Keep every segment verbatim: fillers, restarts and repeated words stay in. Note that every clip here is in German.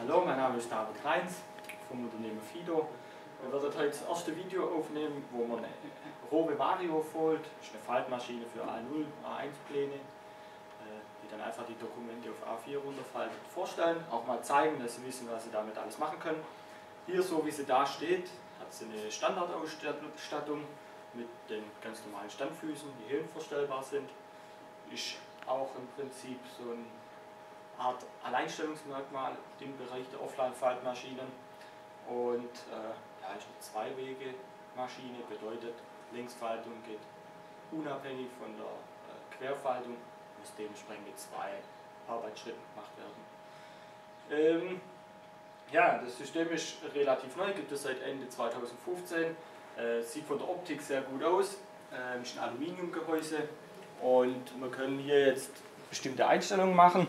Hallo, mein Name ist David Kleins vom Unternehmen Fido. Wir werden heute das erste Video aufnehmen, wo man eine Rowe Vario holt. Das ist eine Faltmaschine für A null, A eins Pläne, die dann einfach die Dokumente auf A vier runterfaltet vorstellen. Auch mal zeigen, dass Sie wissen, was Sie damit alles machen können. Hier, so wie sie da steht, hat sie eine Standardausstattung mit den ganz normalen Standfüßen, die höhenverstellbar sind. Ist auch im Prinzip so eine Art Alleinstellungsmerkmal im Bereich der Offline-Faltmaschinen. Und äh, ja, ist eine Zwei-Wege-Maschine, bedeutet Längsfaltung geht unabhängig von der äh, Querfaltung, muss dementsprechend mit zwei Arbeitsschritten gemacht werden. Ähm, ja, das System ist relativ neu, gibt es seit Ende zweitausendfünfzehn, äh, sieht von der Optik sehr gut aus, äh, ist ein Aluminiumgehäuse und wir können hier jetzt bestimmte Einstellungen machen.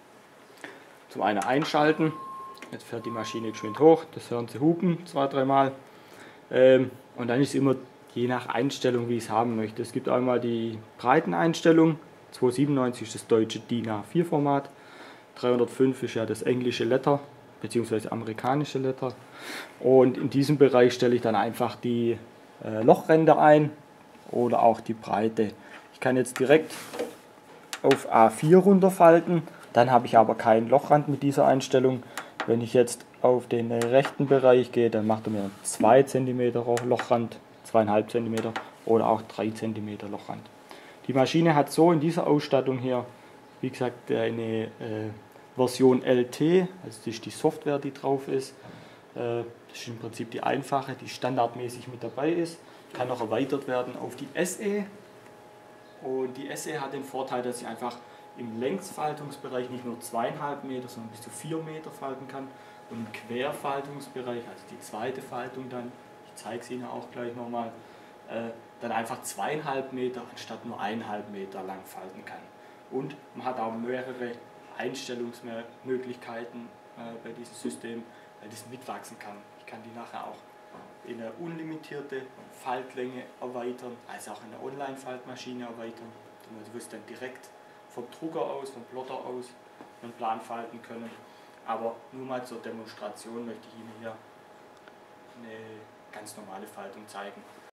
Zum einen einschalten, jetzt fährt die Maschine geschwind hoch, das hören Sie hupen zwei, dreimal. Ähm, und dann ist es immer je nach Einstellung, wie ich es haben möchte. Es gibt einmal die Breiteneinstellung, zweihundertsiebenundneunzig ist das deutsche DIN A vier Format, dreihundertfünf ist ja das englische Letter bzw. amerikanische Letter. Und in diesem Bereich stelle ich dann einfach die äh, Lochränder ein oder auch die Breite. Ich kann jetzt direkt auf A vier runterfalten. Dann habe ich aber keinen Lochrand mit dieser Einstellung. Wenn ich jetzt auf den rechten Bereich gehe, dann macht er mir zwei Zentimeter Lochrand, zwei Komma fünf Zentimeter oder auch drei Zentimeter Lochrand. Die Maschine hat so in dieser Ausstattung hier, wie gesagt, eine äh, Version L T, also das ist die Software, die drauf ist. Äh, das ist im Prinzip die einfache, die standardmäßig mit dabei ist. Kann noch erweitert werden auf die S E. Und die S E hat den Vorteil, dass sie einfach im Längsfaltungsbereich nicht nur zweieinhalb Meter, sondern bis zu vier Meter falten kann. Und im Querfaltungsbereich, also die zweite Faltung dann, ich zeige es Ihnen auch gleich nochmal, äh, dann einfach zweieinhalb Meter anstatt nur eineinhalb Meter lang falten kann. Und man hat auch mehrere Einstellungsmöglichkeiten äh, bei diesem System, weil das mitwachsen kann. Ich kann die nachher auch in eine unlimitierte Faltlänge erweitern, also auch in eine Online-Faltmaschine erweitern, wo es dann direkt vom Drucker aus, vom Plotter aus einen Plan falten können. Aber nur mal zur Demonstration möchte ich Ihnen hier eine ganz normale Faltung zeigen.